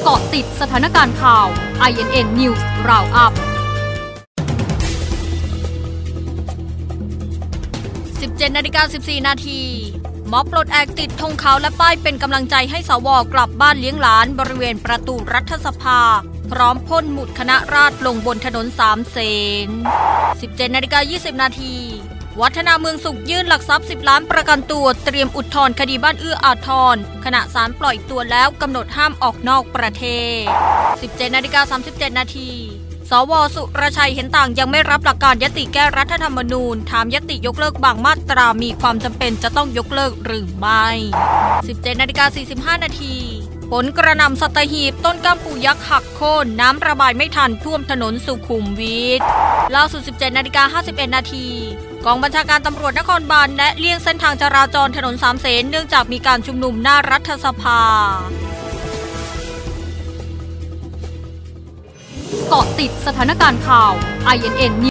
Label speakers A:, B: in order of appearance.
A: เกาะติดสถานการณ์ข่าว INN News Roundup 17:14 นาทีม็อบปลดแอกติดธงขาวและป้ายเป็นกำลังใจให้สวกลับบ้านเลี้ยงหลานบริเวณประตูรัฐสภาพร้อมพ่นหมุดคณะราษฎรลงบนถนนสามเสน 17:20 นาทีวัฒนาเมืองสุขยื่นหลักทรัพย์10 ล้านประกันตัวเตรียมอุทธรณ์คดีบ้านเอื้ออาทรขณะศาลปล่อยตัวแล้วกำหนดห้ามออกนอกประเทศ 17:37 นาทีสว.สุรชัยเห็นต่างยังไม่รับหลักการยติแก้รัฐธรรมนูญถามยติยกเลิกบางมาตรามีความจำเป็นจะต้องยกเลิกหรือไม่ 17:45 นาทีฝนกระหน่ำสัตหีบต้นก้ามปูยักษ์หักโค่นน้ำระบายไม่ทันท่วมถนนสุขุมวิทล่าสุด 17:51 นาทีกองบัญชาการตำรวจนครบาลและเลี่ยงเส้นทางจราจรถนนสามเสนเนื่องจากมีการชุมนุมหน้ารัฐสภาเกาะติดสถานการณ์ข่าว INN